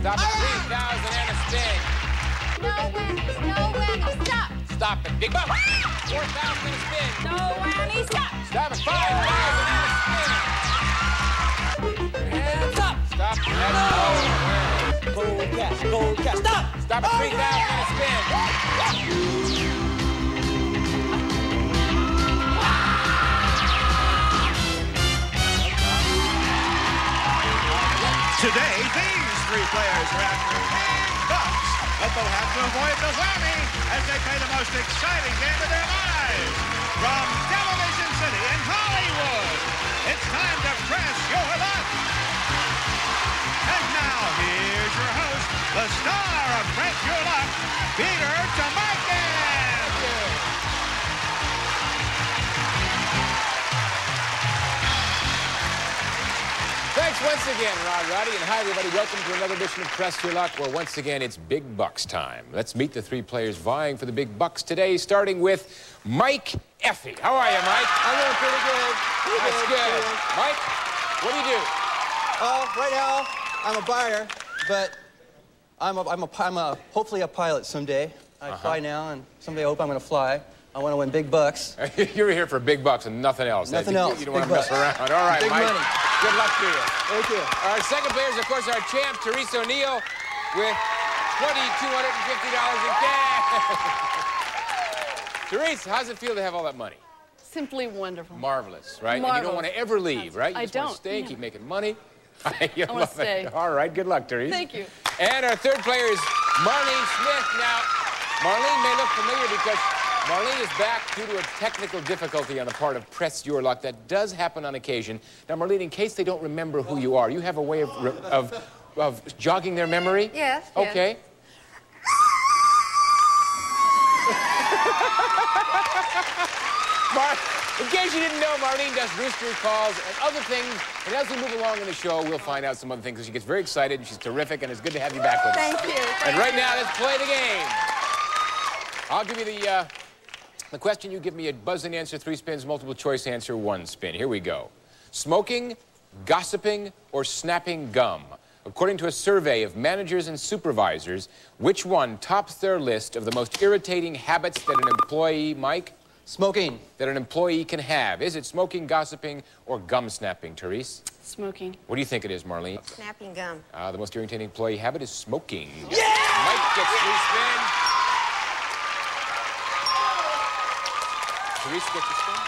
Stop at 3,000 and a spin. No whammies, no whammies, stop. Stop at big bucks. 4,000 and a spin. No whammies, stop. Stop at 5,000 and a spin. And stop. Stop at Cold cash, stop! Stop at 3,000 and a spin. Today, these three players are after big bucks, but they'll have to avoid the whammy as they play the most exciting game of their lives. From Television City in Hollywood, it's time to press your luck. And now, here's your host, the star of Press Your Luck, Peter Tomarken. Thanks once again, Roddy, and hi, everybody. Welcome to another edition of Press Your Luck, where once again it's big bucks time. Let's meet the three players vying for the big bucks today, starting with Mike Effie. How are you, Mike? I'm doing pretty good. That's good. Mike, what do you do? Right now, I'm a buyer, but I'm hopefully a pilot someday. I fly now, and someday I hope I'm going to fly. I want to win big bucks. You're here for big bucks and nothing else. Nothing else. You don't want to mess around. All right, big Mike. Money. Good luck to you. Thank you. Our second player is, of course, our champ, Therese O'Neill, with $2,250 in cash. Therese, how does it feel to have all that money? Simply wonderful. Marvelous, right? Marvelous. And you don't want to ever leave, right? You I just want don't. to stay, keep making money. I want to stay. All right, good luck, Therese. Thank you. And our third player is Marlene Smith. Now, Marlene may look familiar because Marlene is back due to a technical difficulty on the part of Press Your Luck. That does happen on occasion. Now, Marlene, in case they don't remember who you are, you have a way of jogging their memory? Yes. Okay. In case you didn't know, Marlene does rooster calls and other things. And as we move along in the show, we'll find out some other things. She gets very excited, and she's terrific, and it's good to have you back with us. Thank you. And right now, let's play the game. I'll give you the question. You give me a buzz-in answer, 3 spins, multiple choice answer, 1 spin. Here we go. Smoking, gossiping, or snapping gum? According to a survey of managers and supervisors, which one tops their list of the most irritating habits that an employee, Mike? Smoking. That an employee can have. Is it smoking, gossiping, or gum snapping, Therese? Smoking. What do you think it is, Marlene? Snapping gum. The most irritating employee habit is smoking. Yeah! Mike gets 3 spins. Therese gets a spin.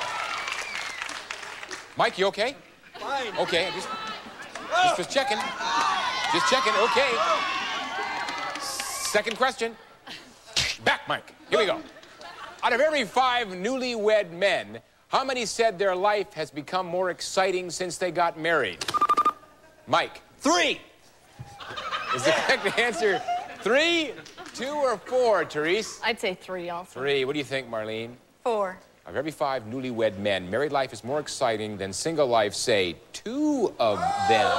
Mike, you okay? Fine. Okay, just checking. Just checking, okay. Second question. Back, Mike. Here we go. Out of every 5 newlywed men, how many said their life has become more exciting since they got married? Mike. 3. Is the correct answer 3, 2, or 4, Therese? I'd say 3 also. 3. What do you think, Marlene? 4. Of every 5 newlywed men, married life is more exciting than single life, say 2 of them.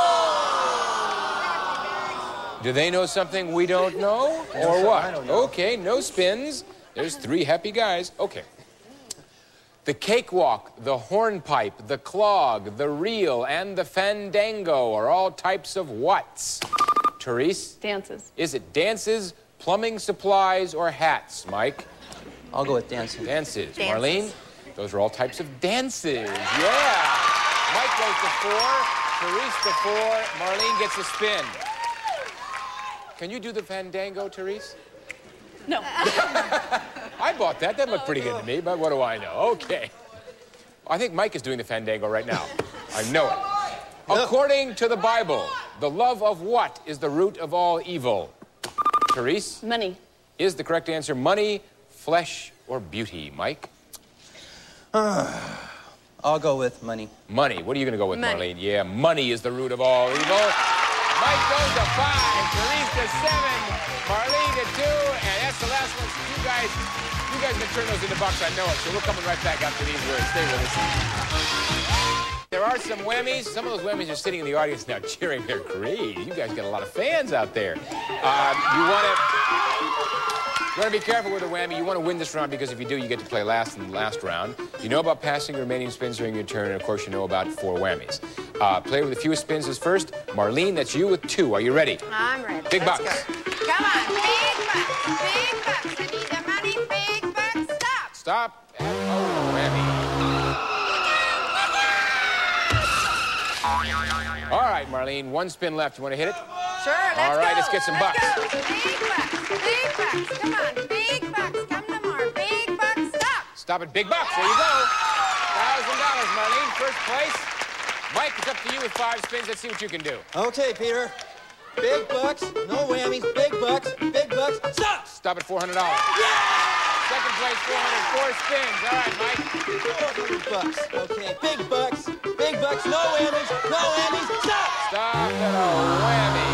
Do they know something we don't know? Or what? I don't know. Okay, no spins. There's 3 happy guys. Okay. The cakewalk, the hornpipe, the clog, the reel, and the fandango are all types of whats? Therese? Dances. Is it dances, plumbing supplies, or hats, Mike? I'll go with dancing. Dances. Dances. Marlene? Those are all types of dances. Yeah. Mike goes to 4, Therese to 4, Marlene gets a spin. Can you do the fandango, Therese? No. I bought that. That looked pretty good to me, but what do I know? Okay. I think Mike is doing the fandango right now. I know it. According to the Bible, the love of what is the root of all evil? Therese? Money. Is the correct answer money, flesh, or beauty, Mike? I'll go with money. Money. What are you going to go with, Money. Marlene? Yeah, money is the root of all evil. Mike goes to 5, Therese to 7, Marlene to 2, and that's the last one. You guys can turn those into bucks, I know it. So we're coming right back after these words. Stay with us. There are some whammies. Some of those whammies are sitting in the audience now cheering. They're great. You guys got a lot of fans out there. You want to be careful with a whammy. You want to win this round because if you do, you get to play last in the last round. You know about passing your remaining spins during your turn, and of course you know about 4 whammies. Player with the fewest spins is first. Marlene, that's you with 2. Are you ready? I'm ready. Big Let's bucks. go. Come on, big bucks. Big bucks. I need the money. Big bucks. Stop. Stop. And, oh, whammy. All right, Marlene, 1 spin left. You want to hit it? Sure, let's go. All right, let's get some bucks. Go. Big bucks. Big bucks. Come on, big bucks. Come no more. Big bucks. Stop. Stop at big bucks. There you go. $1,000, Marlene. First place. Mike, it's up to you with 5 spins. Let's see what you can do. Okay, Peter. Big bucks, no whammies, big bucks, stop! Stop at $400. Yeah! Second place, 400, 4 spins. All right, Mike. 400 bucks. Okay, big bucks, no whammies, stop! Stop at a whammy.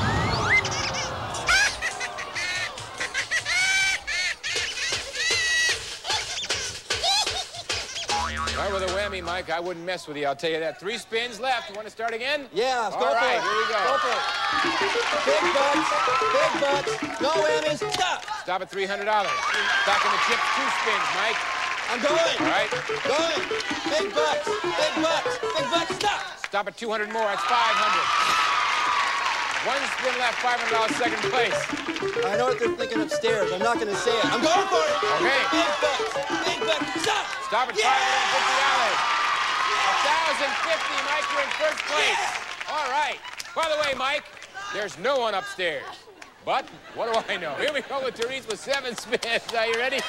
All right, with a whammy, Mike, I wouldn't mess with you, I'll tell you that. 3 spins left. You want to start again? Yeah, let's go All for right, it. here we go. Go for it. Big bucks, no whammies, stop! Stop at $300. Back in the chips, 2 spins, Mike. I'm going. All right. Going. Big bucks, stop! Stop at 200 more, that's 500. 1 spin left, $500, second place. I know what they're thinking upstairs. I'm not going to say it. I'm going for it. Okay. Big bucks, stop! Stop at $550. $1,050, Mike, you're in first place. All right. By the way, Mike, there's no one upstairs. But what do I know? Here we go with Therese with 7 spins. Are you ready?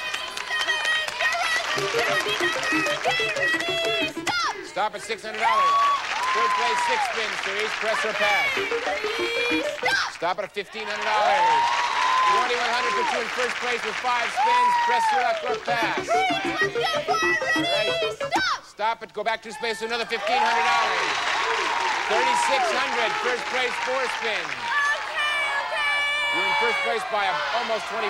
Stop at $600. Third place, 6 spins. Therese, press or pass. Stop at $1,500. 2,100 puts you in first place with 5 spins. Press your luck or pass. Stop it. Go back 2 spaces to another $1,500. 3,600. First place, 4 spins. You're in first place by almost $2,500.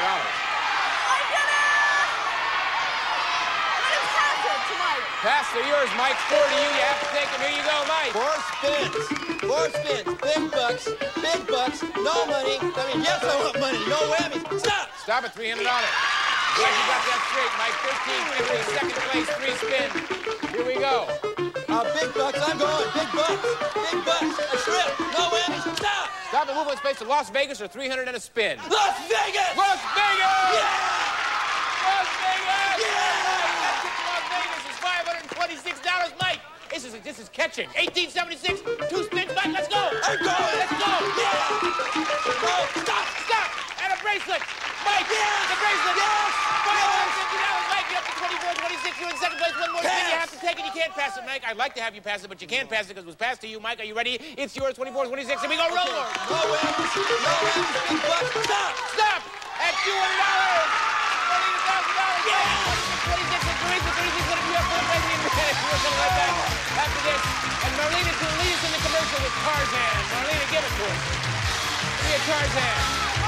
Pass to yours, Mike. 4 to you. You have to take them. Here you go, Mike. 4 spins. 4 spins. Big bucks, no money. Yes, I want money. No whammies. Stop! Stop at $300. Glad you got that straight, Mike. 1350, second place, 3 spins. Here we go. Big bucks, I'm going. Big bucks, a trip. No whammies. Stop! Stop and move on space to Las Vegas or 300 and a spin. Las Vegas! Las Vegas! Yeah! Las Vegas! Yeah! Las Vegas is $526, Mike. This is catching. 1876, 2 spins, Mike. Let's go. I'm going. Let's go. Yeah! Go. Stop! Stop! And a bracelet. Mike, Yeah! the bracelet. Yes! $550, Mike. You're up to 24, 26. You're in second place. 1 more spin. You have to take it. You can't pass it, Mike. I'd like to have you pass it, but you can't pass it because it was passed to you, Mike. Are you ready? It's yours. 24, 26. Here we go. Roll. No whammies. Big bucks. Stop! Stop at $200. $1,000. Yeah! 26 and Therese with 36. What if you have 4 places? We're coming right back after this. And Marlene is going to lead us in the commercial with Tarzan. Marlene, give it to us. Give me a Tarzan.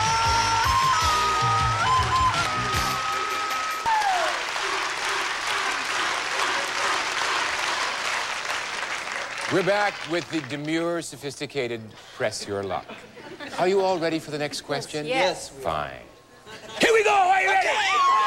We're back with the demure, sophisticated Press Your Luck. Are you all ready for the next question? Yes. Fine. Here we go! Are you ready?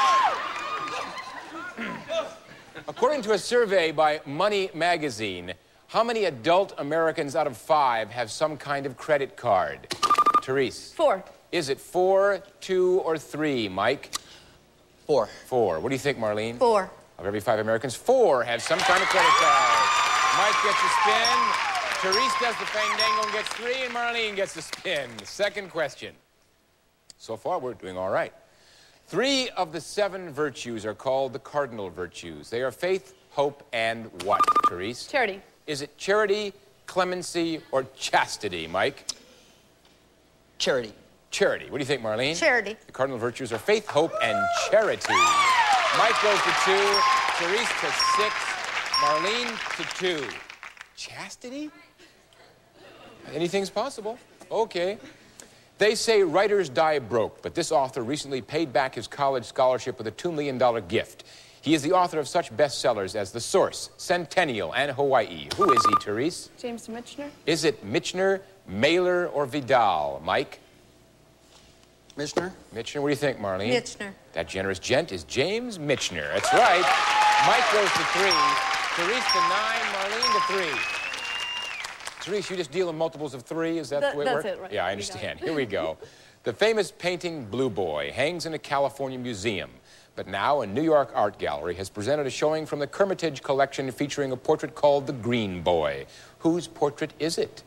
According to a survey by Money Magazine, how many adult Americans out of 5 have some kind of credit card? Therese. 4. Is it 4, 2, or 3, Mike? 4. 4. What do you think, Marlene? 4. Of every 5 Americans, 4 have some kind of credit card. Mike gets a spin, Therese does the fandango and gets 3, and Marlene gets a spin. Second question. So far, we're doing all right. 3 of the 7 virtues are called the cardinal virtues. They are faith, hope, and what, Therese? Charity. Is it charity, clemency, or chastity, Mike? Charity. Charity. What do you think, Marlene? Charity. The cardinal virtues are faith, hope, and charity. Mike goes to 2, Therese to 6, Marlene to 2. Chastity? Anything's possible. Okay. They say writers die broke, but this author recently paid back his college scholarship with a $2 million gift. He is the author of such bestsellers as The Source, Centennial, and Hawaii. Who is he, Therese? James Michener. Is it Michener, Mailer, or Vidal? Mike? Michener. Michener, what do you think, Marlene? Michener. That generous gent is James Michener. That's right. Mike goes to 3, Therese to 9, Marlene to 3. Therese, you just deal in multiples of 3? Is that the way it works? That's it, right. Yeah, I You got understand. it. Here we go. The famous painting Blue Boy hangs in a California museum. But now a New York art gallery has presented a showing from the Kermitage collection featuring a portrait called the Green Boy. Whose portrait is it?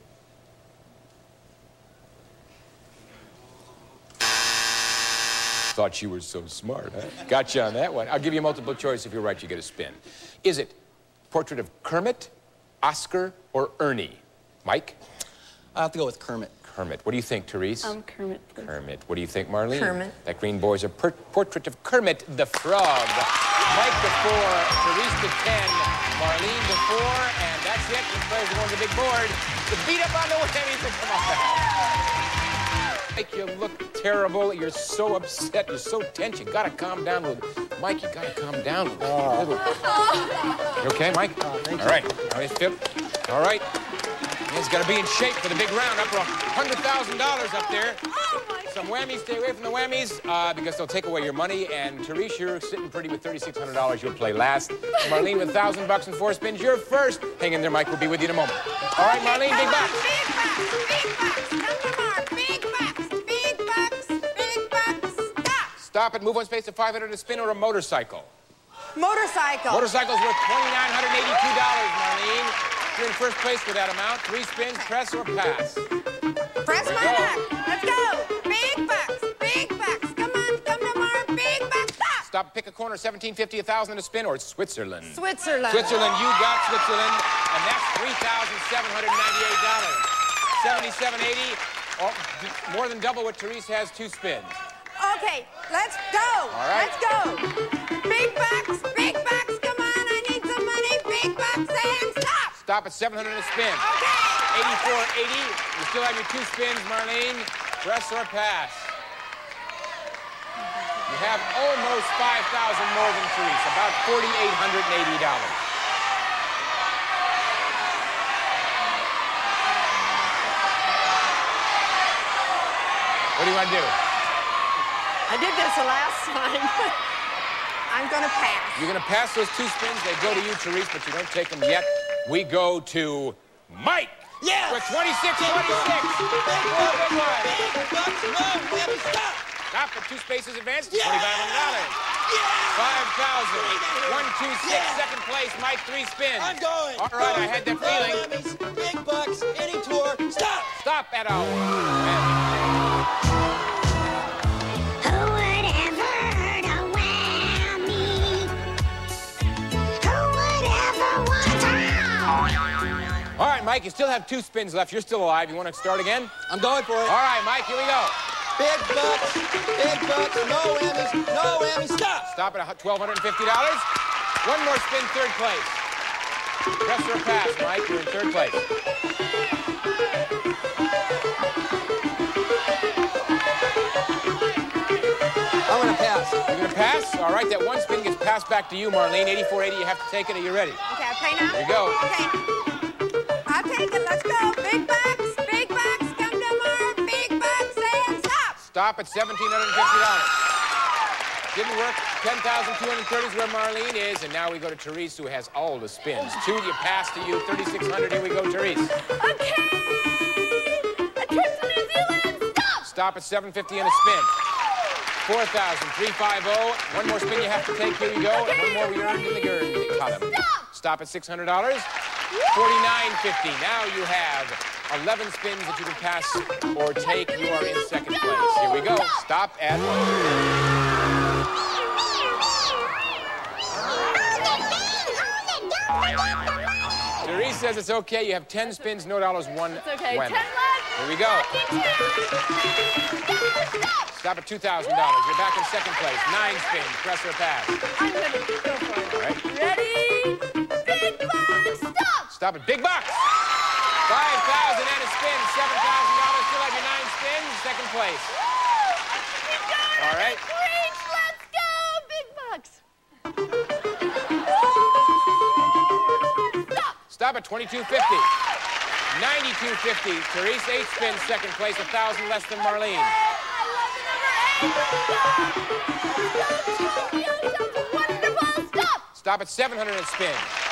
Thought you were so smart, huh? Got you on that one. I'll give you multiple choice. If you're right, you get a spin. Is it portrait of Kermit, Oscar, or Ernie? Mike? I have to go with Kermit. Kermit. What do you think, Therese? Kermit, please. Kermit. What do you think, Marlene? Kermit. That green boy's a portrait of Kermit the Frog. Mike to 4, Therese to 10, Marlene to 4, and that's it. These players are going to the big board to beat up on the whammies and come on back. Mike, you look terrible. You're so upset. You're so tense. You gotta calm down a little. Mike, you gotta calm down a little. You okay, Mike? Thank you. All right. All right, Phil. All right. He's got to be in shape for the big round. Up for $100,000 up there. Some whammies. Stay away from the whammies because they'll take away your money. And Therese, you're sitting pretty with $3,600. You'll play last. Marlene with $1,000 and 4 spins. You're first. Hang in there, Mike. We'll be with you in a moment. All right, Marlene, big bucks. Big bucks. Big bucks. Big bucks. Stop. Stop it. Move one space to 500 a spin or a motorcycle. Motorcycle. Motorcycle's worth $2,982, Marlene. You're in first place with that amount. 3 spins, press or pass. Press my luck. Let's go. Big bucks. Big bucks. Come on. Come tomorrow. Big bucks. Stop. Stop, pick a corner, 1750, 1,000 a spin, or Switzerland. Switzerland. Switzerland, you got Switzerland, and that's $3,798. 7780, more than double what Therese has, 2 spins. Okay, let's go. All right. Let's go. Big bucks. Big bucks. Come on. I need some money. Big bucks and stop. Stop at 700 a spin. Okay. 8480, you still have your 2 spins, Marlene. Press or pass. You have almost 5,000 more than Therese, about $4,880. What do you want to do? I did this the last time. I'm going to pass. You're going to pass those 2 spins. They go to you, Therese, but you don't take them yet. We go to Mike. Yeah. With 26-26. Stop at 2 spaces advanced. $2,500. Yeah. 5,000. 126. Second place. Mike, 3 spins. I'm going. All right, I had that feeling. Big bucks, any tour. Stop. Stop at all. All right, Mike, you still have 2 spins left. You're still alive. You want to start again? I'm going for it. All right, Mike, here we go. Big bucks, no whammies, stop. Stop at $1,250. 1 more spin, 3rd place. Press or pass, Mike. You're in 3rd place. I'm going to pass. You're going to pass? All right, that 1 spin gets passed back to you, Marlene. 8480, you have to take it. Are you ready? Okay, I play now? Here you go. Okay. I'll take it. Let's go. Big bucks. Big bucks. Come tomorrow. Big bucks and stop. Stop at $1,750. Didn't work. 10,230 is where Marlene is, and now we go to Therese, who has all the spins. 2 you pass to you. 3,600. Here we go, Therese. Okay. A trip to New Zealand. Stop. Stop at $750 and a spin. 4,350. 1 more spin you have to take. Here you go. And 1 more we earned in the column. Stop at $600. 49.50. Now you have 11 spins that you can pass or take. You are in 2nd place. Here we go. Stop at... Therese says it's okay. You have 10 spins, no dollars, 1 It's okay. whammy. 10 left. Here we go. Stop at $2,000. You're back in 2nd place. 9 spins. Press or pass. I'm going to go for it. All right. Ready? Big bucks. Stop. Stop it. Big bucks. 5,000 and a spin. $7,000. Still have your 9 spins. 2nd place. We got it. All right. Reach. Let's go. Big bucks. Stop. Stop at $22.50. $92.50. Therese, 8 spins. 2nd place. 1,000 less than Marlene. I love the number 8. Let's go. Wonderful. Stop. Stop at $700 and spin.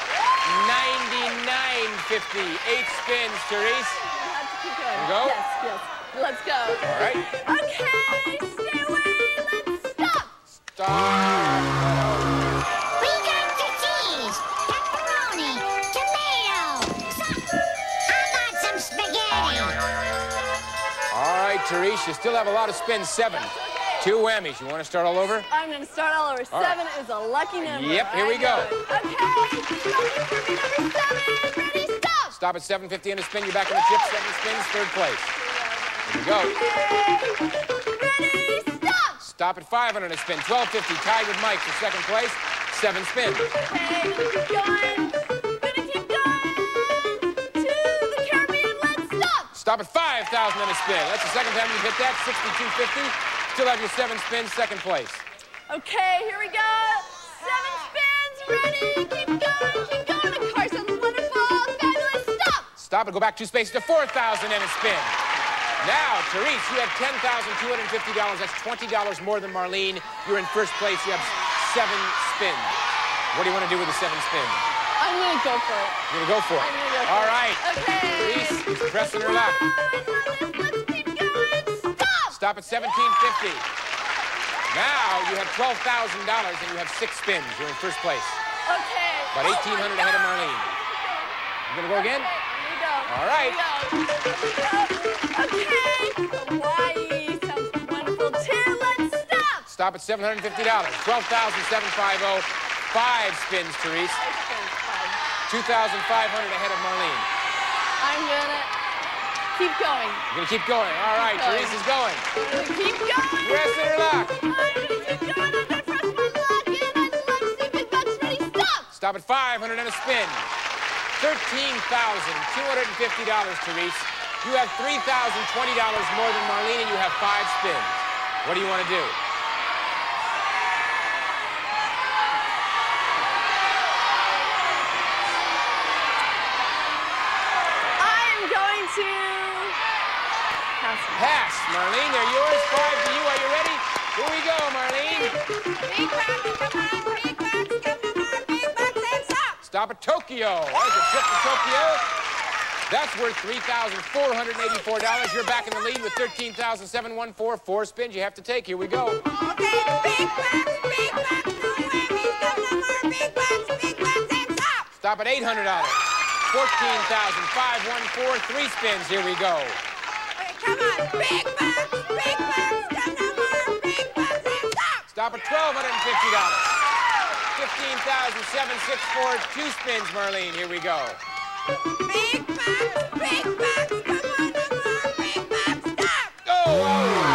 $99.50. 8 spins, Therese. You have to keep going. You go? Yes, yes. Let's go. All right. Okay, stay away. Let's stop. Stop. We got the cheese, pepperoni, tomato, how about some spaghetti? All right, Therese, you still have a lot of spins. 7. 2 whammies. You want to start all over? I'm going to start all over. All right. 7 is a lucky number. Yep, here we go. Okay, keep going for me, number 7. Ready, stop. Stop at 750 and a spin. You're back in the chip. 7 spins, 3rd place. Here we go. Ready, stop. Stop at 500 and a spin. 1250, tied with Mike for 2nd place. 7 spins. Okay, keep going. Gonna keep going to the Caribbean. Let's stop. Stop at 5,000 and a spin. That's the 2nd time you've hit that. 6250. Still have your 7 spins, 2nd place. Okay, here we go. 7 spins. Ready, keep going, keep going. The car sounds wonderful, fabulous. Stop. Stop and go back 2 spaces to 4,000 and a spin. Now, Therese, you have $10,250. That's $20 more than Marlene. You're in 1st place. You have 7 spins. What do you want to do with the 7 spins? I'm gonna go for it. You're going to go for it. I'm gonna go for All it. right. Okay. Therese is pressing her luck. Let's keep going. Stop. Stop at 1750. Now you have $12,000 and you have 6 spins. You're in 1st place. Okay. About 1,800 ahead of Marlene. You gonna go again? Here we go. All right. Here we go. Okay. Hawaii sounds wonderful too. Let's stop. Stop at $750. $12,750. 5 spins, Therese. 2,500 ahead of Marlene. I'm gonna keep going. You're gonna keep going. All right, Keep going. Therese is going. I'm gonna keep going. Pressing her luck. I'm gonna keep going. I'm gonna press my luck and I'd love to see big bucks. Ready, stop. Stop at 500 and a spin. $13,250, Therese. You have $3,020 more than Marlene and you have 5 spins. What do you want to do? I'm going to pass. Pass. Marlene, they're yours. 5 to you. Are you ready? Here we go, Marlene. Big bucks, come on, big bucks, come on, big bucks, and stop. Stop at Tokyo. There's a trip to Tokyo. That's worth $3,484. You're back in the lead with $13,714. 4 spins you have to take. Here we go. Okay, big bucks, no whammies, come no more, big bucks, and stop. Stop at $800. $14,514. 3 spins. Here we go. Okay, come on, big bucks, come no more, big bucks, and stop. Stop at $1,250. $15,764. 2 spins, Marlene. Here we go. Big bucks, come on, no more, big bucks, stop. Oh!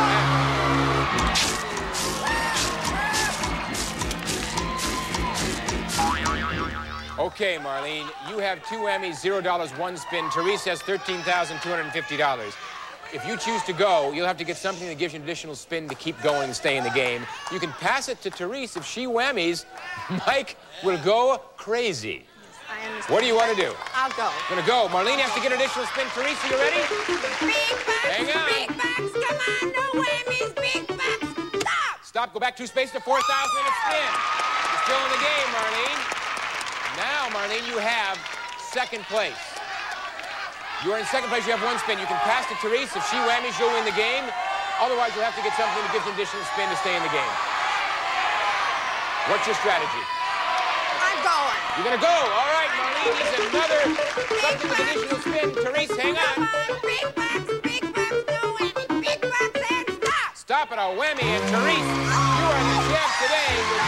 Okay, Marlene, you have 2 whammies, $0, 1 spin. Therese has $13,250. If you choose to go, you'll have to get something that gives you an additional spin to keep going and stay in the game. You can pass it to Therese. If she whammies, Mike will go crazy. I understand. What do you want to do? I'll go. Gonna go. Marlene has to get an additional spin. Therese, are you ready? Big bucks, Hang on. come on, no whammies, big bucks, stop. Stop. Go back 2 spaces to 4,000 and a spin. You're still in the game, Marlene. Now, Marlene, you have 2nd place. You are in 2nd place. You have 1 spin. You can pass to Therese. If she whammies, you'll win the game. Otherwise, you'll have to get something to give an additional spin to stay in the game. What's your strategy? I'm going. You're gonna go. All right, Marlene needs another something with additional spin. Therese, hang on. Come on, big bucks, no whammies, big bucks, and stop. Stop at a whammy, and Therese, you are the champ today with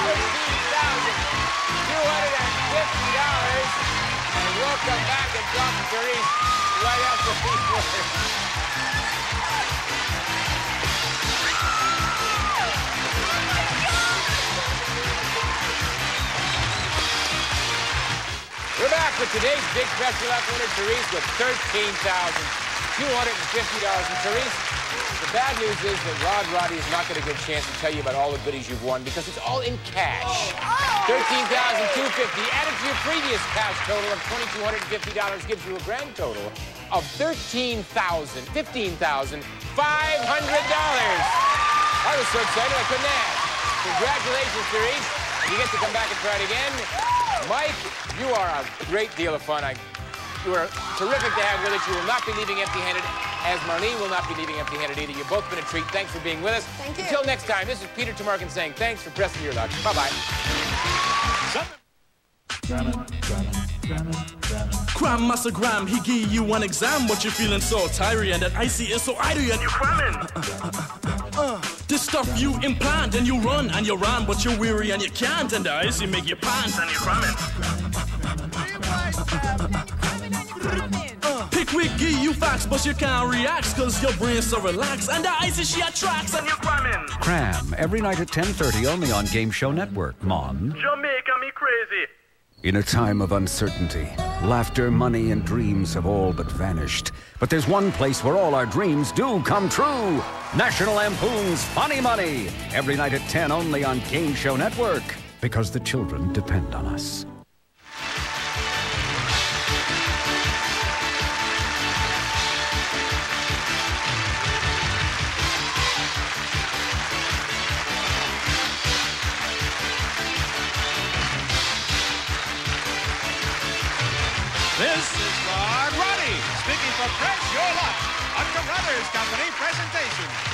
$13,250. And we'll come back and talk to Therese right after these words. We're back with today's big pressure luck winner, Therese, with $13,250. And Therese, the bad news is that Roddy is not going to get a chance to tell you about all the goodies you've won because it's all in cash. $13,250 added to your previous cash total of $2,250 gives you a grand total of $15,500. I was so excited I couldn't ask. Congratulations, Therese. You get to come back and try it again Mike, you are a great deal of fun. You are terrific to have with us. You will not be leaving empty-handed, as Marlene will not be leaving empty-handed either. You've both been a treat. Thanks for being with us. Thank you. Until next time, this is Peter Tamarkin saying thanks for pressing your luck. Bye-bye. Cram, Master Gram, he give you one exam, but you're feeling so tired and that icy is so idle and you're cramming. This stuff you implant and you run and you run, but you're weary and you can't, and the icy make your pants and you're cramming. Pickwick give you facts, but you can't react cause your brain's so relaxed, and the icy she attracts and you're cramming. Cram, every night at 10:30 only on Game Show Network, Mon. Jamaica me crazy. In a time of uncertainty, laughter, money, and dreams have all but vanished. But there's one place where all our dreams do come true. National Lampoon's Funny Money. Every night at 10 only on Game Show Network. Because the children depend on us. This is Ron Roddy, speaking for Press Your Luck, a Carruthers Company presentation.